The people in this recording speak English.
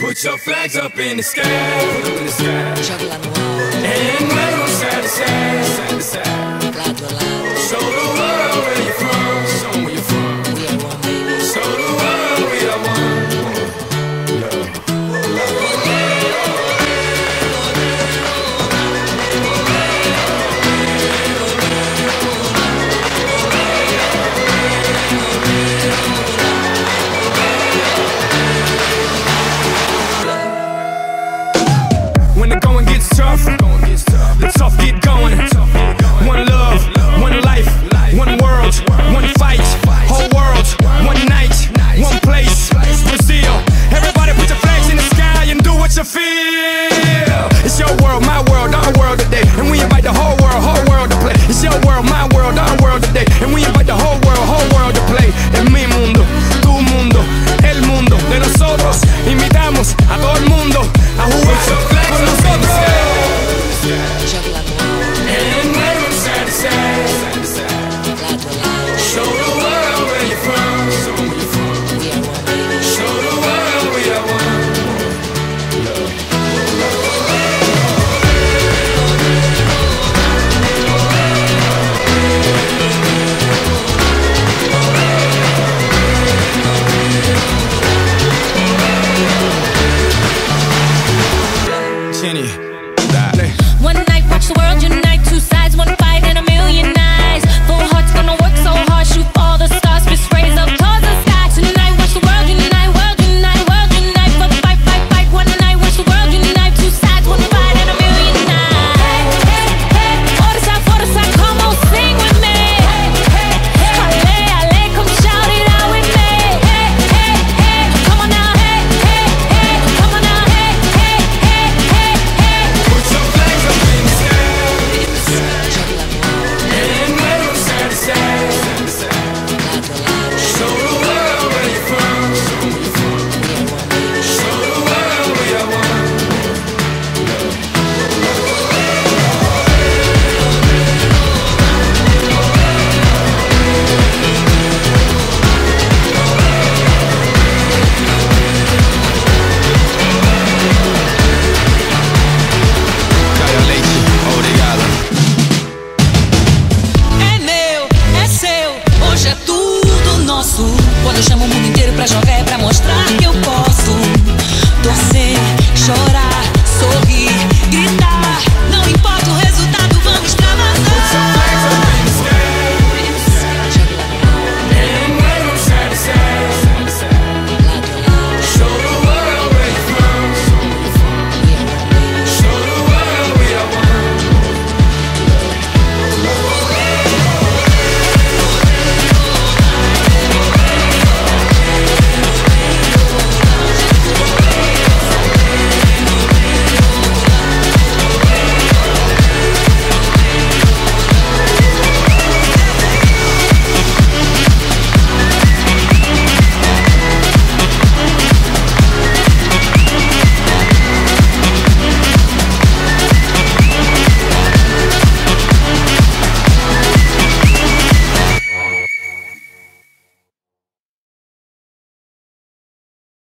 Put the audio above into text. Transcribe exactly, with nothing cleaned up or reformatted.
Put your flags up in the sky, put them in the sky. Chocolate noir, And wave them side to side, side to side. lado a lado. Show the world where you're from, show 'em where you're from. We are one, baby. Show the world we are one. When the going gets tough, the tough get going. One love, one life, one world, one fight. Whole world, one night, one place. Brazil, everybody put your flags in the sky and do what you feel. It's your world, my world, our world today, and we invite the whole world, whole world to play. It's your world, my world, our world today, and we invite the whole world, whole world to play. Es mi mundo, tu mundo, el mundo de nosotros. Invitamos a todo el mundo a jugar con nosotros.